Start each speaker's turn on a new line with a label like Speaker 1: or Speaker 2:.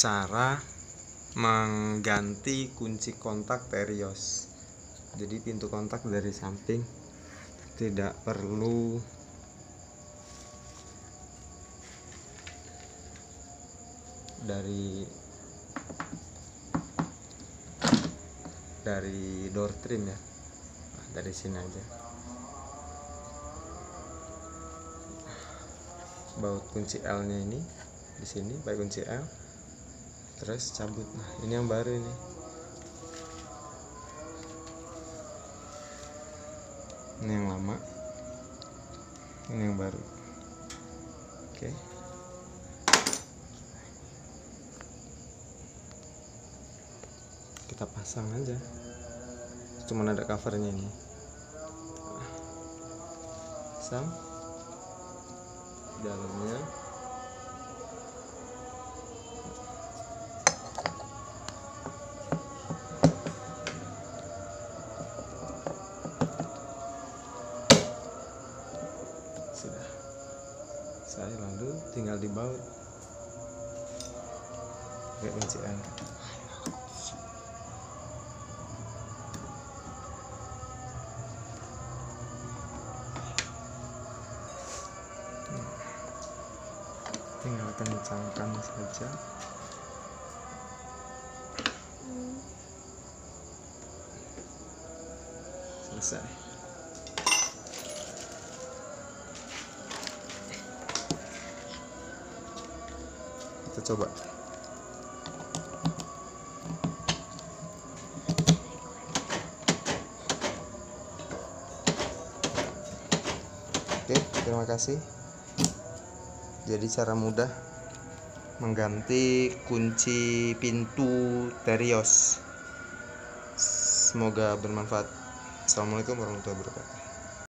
Speaker 1: cara mengganti kunci kontak Terios. Jadi pintu kontak dari samping tidak perlu dari door trim ya. Nah, dari sini aja. Baut kunci L-nya ini di sini, pakai kunci L. Terus cabut. Nah, ini yang baru ini. Ini yang lama. Ini yang baru. Oke. Kita pasang aja. Cuman ada covernya ini. Pasang. Dalamnya. Sudah. Saya lalu tinggal dibaut pakai kunci L. Tinggal kencangkan saja. Selesai. Kita coba. Oke, terima kasih. Jadi cara mudah mengganti kunci pintu Terios. Semoga bermanfaat. Assalamualaikum warahmatullahi wabarakatuh.